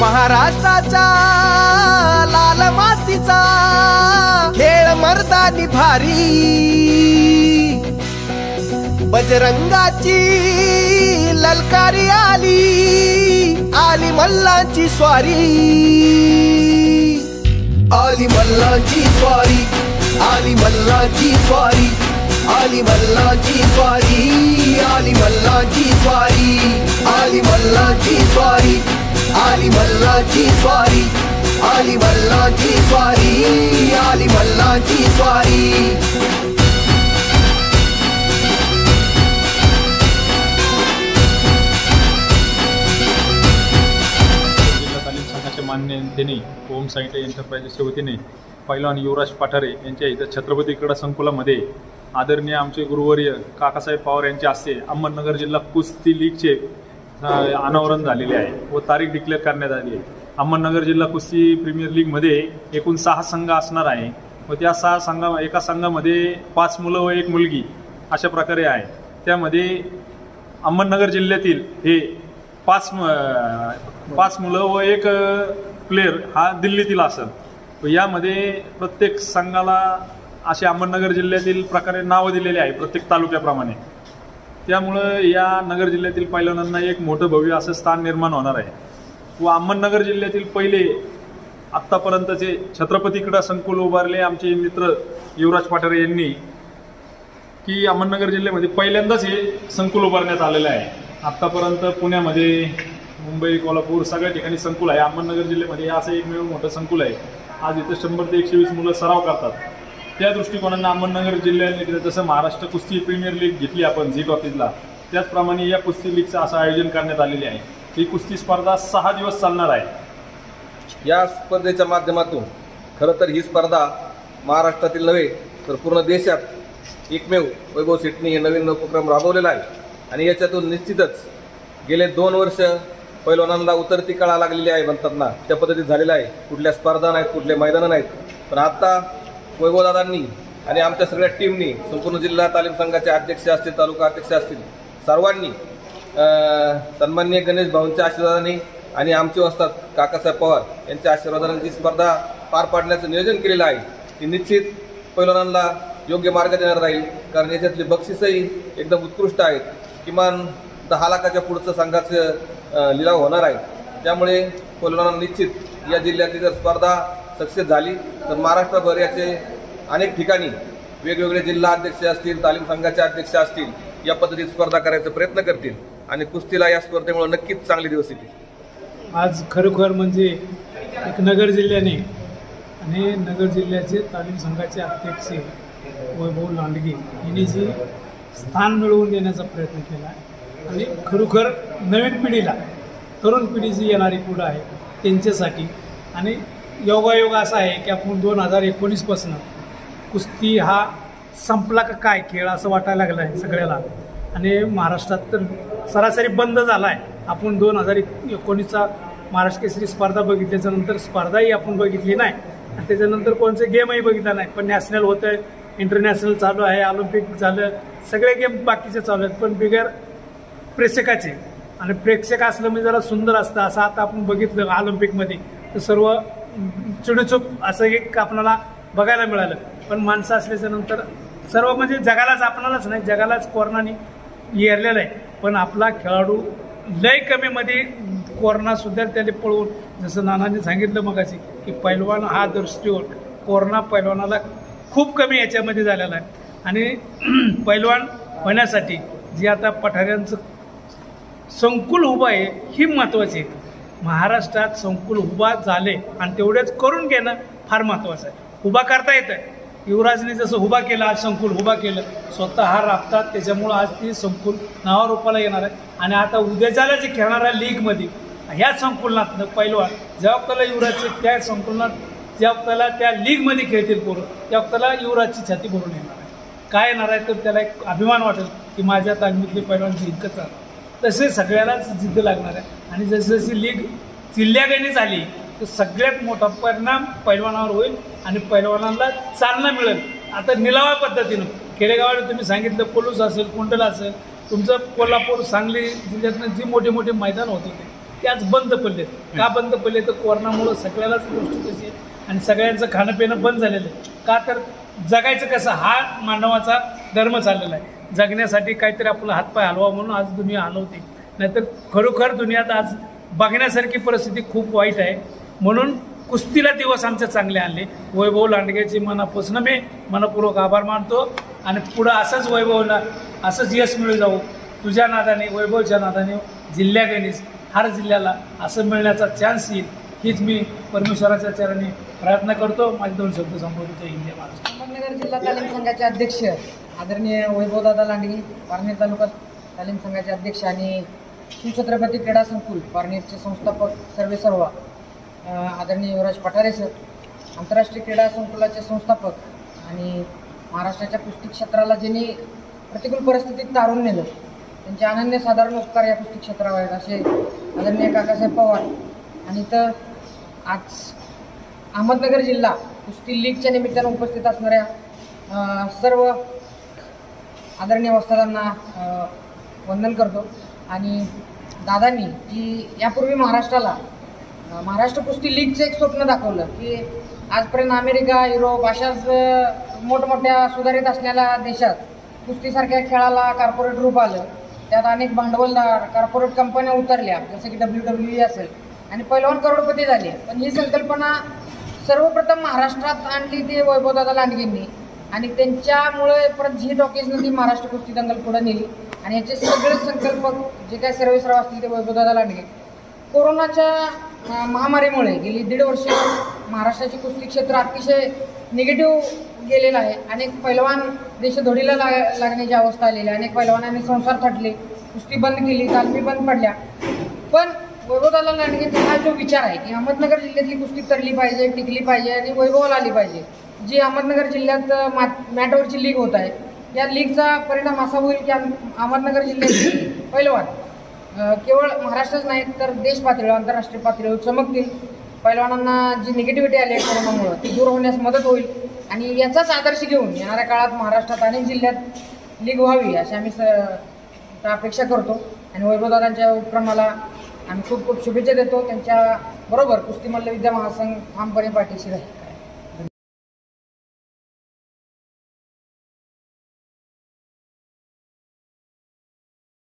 महाराष्ट्राचा लाल मातीचा खेळ मर्दानी भारी, बजरंगाची ललकारी आली, आली मल्लांची स्वारी, आली मल्लांची स्वारी, आली मल्लांची स्वारी, आली मल्लांची स्वारी, आली मल्लांची स्वारी, आली मल्लांची स्वारी, आली मल्लांची स्वारी, आली मल्लांची स्वारी, आली मल्लांची स्वारी। मान्यतेने ओम साईंटे एंटरप्राइजेसच्या वतीने पैलवान युवराज पाठारे यांच्या इथं छत्रपती क्रीडा संकुलामध्ये आदरणीय आमचे गुरुवर्य काकासाहेब पवार यांच्या हस्ते अहमदनगर जिल्हा कुस्ती लीगचे अनावरण झालेले आहे व तारीख डिक्लेअर करण्यात आली आहे। अहमदनगर जिल्हा कुस्ती प्रीमियर लीगमध्ये एकूण 6 संघ असणार आहे व त्या 6 एका संघामध्ये 5 मुलं व 1 मुलगी अशा प्रकारे आहे। त्यामध्ये अहमदनगर जिल्ह्यातील हे 5 मुलं व 1 प्लेयर हा दिल्लीतील असेल व यामध्ये प्रत्येक संघाला असे अहमदनगर जिल्ह्यातील प्रकारे नावं दिलेले आहे प्रत्येक तालुक्याप्रमाणे। त्यामुळं या नगर जिल्ह्यातील पैलवानांना एक मोठं भव्य असं स्थान निर्माण होणार आहे व अहमदनगर जिल्ह्यातील पहिले आत्तापर्यंतचे छत्रपती क्रीडा संकुल उभारले आमचे मित्र युवराज पाठारे यांनी की अहमदनगर जिल्ह्यामध्ये पहिल्यांदाच हे संकुल उभारण्यात आलेलं आहे। आत्तापर्यंत पुण्यामध्ये, मुंबई, कोल्हापूर सगळ्या ठिकाणी संकुल आहे, अहमदनगर जिल्ह्यामध्ये असं एकमेव मोठं संकुल आहे। आज इथं 100 ते 120 मुलं सराव करतात। त्या दृष्टिकोनानं अहमदनगर जिल्ह्याने जसं महाराष्ट्र कुस्ती प्रीमियर लीग घेतली आपण झी टॉकीजला, त्याचप्रमाणे या कुस्ती लीगचं असं आयोजन करण्यात आलेले आहे। ही कुस्ती स्पर्धा 6 दिवस चालणार आहे। या स्पर्धेच्या माध्यमातून खरं तर ही स्पर्धा महाराष्ट्रातील नव्हे तर पूर्ण देशात एकमेव वैभव शेटणी हे नवीन उपक्रम राबवलेला आहे आणि याच्यातून निश्चितच गेले 2 वर्ष पैलवानांना उतरती कळा लागलेली आहे म्हणतात ना, त्या पद्धतीत झालेलं आहे। कुठल्या स्पर्धा नाहीत, कुठले मैदानं नाहीत, पण आता वैभवदादांनी आणि आमच्या सगळ्या टीमनी, संपूर्ण जिल्हा तालीम संघाचे अध्यक्ष असतील, तालुका अध्यक्ष असतील, सर्वांनी सन्माननीय गणेश भाऊंच्या आशीर्वादाने आणि आमचे वस्ताद काकासाहेब पवार यांच्या आशीर्वादाने जी स्पर्धा पार पाडण्याचं नियोजन केलेलं आहे ती निश्चित पैलवानांना योग्य मार्ग देणार राहील। कारण याच्यातली बक्षीसही एकदम उत्कृष्ट आहेत। किमान 10 लाखाच्या पुढचं संघाचं लिलाव होणार आहे। त्यामुळे पैलवानांना निश्चित या जिल्ह्यातली जर स्पर्धा सक्सेस झाली तर महाराष्ट्रभर याचे अनेक ठिकाणी वेगवेगळे जिल्हा अध्यक्ष असतील, तालीम संघाचे अध्यक्ष असतील, या पद्धतीत स्पर्धा करायचा प्रयत्न करतील आणि कुस्तीला या स्पर्धेमुळे नक्कीच चांगले दिवस येतील। आज खरोखर म्हणजे एक नगर जिल्ह्याने आणि नगर जिल्ह्याचे तालीम संघाचे अध्यक्ष वैभव लांडगे यांनी जे स्थान मिळवून देण्याचा प्रयत्न केला आणि खरोखर नवीन पिढीला, तरुण पिढी जी येणारी पुढं आहे त्यांच्यासाठी आणि योगायोग असा आहे की आपण 2019पासून कुस्ती हा संपला का काय खेळ असं वाटायला लागला आहे सगळ्याला आणि महाराष्ट्रात तर सरासरी बंद झाला आहे। आपण 2019चा महाराष्ट्र केसरी स्पर्धा बघितल्याच्यानंतर स्पर्धाही आपण बघितली नाही आणि त्याच्यानंतर कोणते गेमही बघितला नाही, पण नॅशनल होतं आहे, इंटरनॅशनल चालू आहे, ऑलिम्पिक झालं, सगळे गेम बाकीचे चालू आहेत, पण बिगर प्रेक्षकाचे आणि प्रेक्षक असलं म्हणजे जरा सुंदर असतं। असं आता आपण बघितलं ऑलिम्पिकमध्ये तर सर्व चिडूचूप असं एक आपल्याला बघायला मिळालं, पण माणसं असल्याच्यानंतर सर्व म्हणजे जगालाच, आपणालाच नाही जगालाच कोरोनाने येरलेलं आहे, पण आपला खेळाडू लय कमीमध्ये कोरोनासुद्धा त्याने पळवून, जसं नानांनी सांगितलं मगाशी की पैलवान हा दृष्टीवर कोरोना पैलवानाला खूप कमी याच्यामध्ये झालेला आहे आणि पैलवान होण्यासाठी जे आता पठाऱ्यांचं संकुल उभं आहे ही महत्त्वाची आहे। महाराष्ट्रात संकुल उभा झाले आणि तेवढेच करून घेणं फार महत्त्वाचं आहे। उभा करता येतं, युवराजने जसं उभा केलं, आज संकुल उभा केलं, स्वतः हा राबतात, त्याच्यामुळं आज ती संकुल नावारूपाला येणार आहे आणि आता उद्याच्याला जे खेळणाऱ्या लीगमध्ये ह्या संकुलनातनं पैलवान ज्या वक्ताला युवराजचे त्या संकुलनात ज्या वक्ताला त्या लीगमध्ये खेळतील पोरं त्या वक्ताला युवराजची छाती भरून येणार आहे। काय येणार आहे तर त्याला एक अभिमान वाटेल की माझ्या तालमीतले पैलवान जिंकत राहतात, तसे सगळ्यालाच जिद्द लागणार आहे आणि जशी जशी लीग जिल्ह्यागणी झाली तर सगळ्यात मोठा परिणाम पैलवानावर होईल आणि पैलवानांना चालना मिळेल। आता निलावा पद्धतीनं खेडेगावाला तुम्ही सांगितलं, पोलूस असेल, कुंडल असेल, तुमचं कोल्हापूर, सांगली जिल्ह्यातनं जी मोठे मोठे मैदान होत होते ते आज बंद पडलेत. का बंद पडले तर कोरोनामुळं सगळ्यालाच गोष्टी कशी आहे आणि सगळ्यांचं खाणं पिणं बंद झालेलं आहे. का तर जगायचं कसं हा मानवाचा धर्म चाललेला आहे. जगण्यासाठी काहीतरी आपला हातपाय हलवा म्हणून आज दुनिया हलवते. नाहीतर खरोखर दुनियात आज बघण्यासारखी परिस्थिती खूप वाईट आहे. म्हणून कुस्तीला दिवस आमचे चांगले आणले. वैभव लांडगेची मनापासून मी मनपूर्वक आभार मानतो आणि पुढं असंच वैभवला असंच यश मिळू जाऊ. तुझ्या नादाने वैभवच्या नादाने जिल्ह्यागणीस हर जिल्ह्याला असं मिळण्याचा चान्स येईल हीच मी परमेश्वराच्या चरणी प्रयत्न करतो. माझे 2 शब्द संबोधित हिंदी महाराष्ट्र. अहमदनगर जिल्हा तालीम संघाचे अध्यक्ष आदरणीय वैभवदादा लांडगे, पारनेर तालुका तालीम संघाचे अध्यक्ष आणि शिवछत्रपती क्रीडा संकुल पारनेरचे संस्थापक सर्व आदरणीय युवराज पठारे सर, आंतरराष्ट्रीय क्रीडा संकुलाचे संस्थापक आणि महाराष्ट्राच्या कुस्ती क्षेत्राला ज्यांनी प्रतिकूल परिस्थितीत तारून नेलं त्यांचे अनन्यसाधारण उपकार या कुस्ती क्षेत्रावर आहेत असे आदरणीय काकासाहेब पवार. आणि तर आज अहमदनगर जिल्हा कुस्ती लीगच्या निमित्तानं उपस्थित असणाऱ्या सर्व आदरणीय वस्तादांना वंदन करतो. आणि दादांनी जी यापूर्वी महाराष्ट्राला महाराष्ट्र कुस्ती लीगचं एक स्वप्न दाखवलं की आजपर्यंत अमेरिका, युरोप अशाच मोठमोठ्या सुधारित असलेल्या देशात कुस्तीसारख्या खेळाला कॉर्पोरेट रूप आलं. त्यात अनेक भांडवलदार कॉर्पोरेट कंपन्या उतरल्या जसं की WWE असेल आणि पैलवान करोडपती झाले. पण ही संकल्पना सर्वप्रथम महाराष्ट्रात आणली ती वैभवदादा लांडगेंनी आणि त्यांच्यामुळे परत झी टॉकीजनं ती महाराष्ट्र कुस्ती दंगल पुढे नेली. आणि याचे सगळे संकल्पक जे काही सर्वेसर्व असतील ते वैभवदादा लांडगे. कोरोनाच्या महामारीमुळे गेली 1.5 वर्ष महाराष्ट्राचे कुस्ती क्षेत्र अतिशय निगेटिव्ह गेलेलं आहे. अनेक पैलवान देशधोडीला लागण्याची अवस्था आलेली आहे. अनेक पैलवानांनी संसार थटले, कुस्ती बंद केली, तालमी बंद पडल्या. पण वैभवदादा लांडगेंचा हा जो विचार आहे की अहमदनगर जिल्ह्यातली कुस्ती तरली पाहिजे, टिकली पाहिजे आणि वैभवाला आली पाहिजे. जी अहमदनगर जिल्ह्यात मॅटवरची लीग होत आहे या लीगचा परिणाम असा होईल की अहमदनगर जिल्ह्यातील पैलवान केवळ महाराष्ट्रच नाही तर देश पातळीवर, आंतरराष्ट्रीय पातळीवर चमकतील. पैलवानांना जी निगेटिव्हिटी आली आहे कोरोनामुळं ती दूर होण्यास मदत होईल. आणि याचाच आदर्श घेऊन येणाऱ्या काळात महाराष्ट्रात अनेक जिल्ह्यात लीग व्हावी अशी आम्ही अपेक्षा करतो. आणि वैभवदादांच्या उपक्रमाला आम्ही खूप खूप शुभेच्छा देतो. त्यांच्याबरोबर कुस्ती मल्लविद्या महासंघ ठामपणे पाठीशी राहील.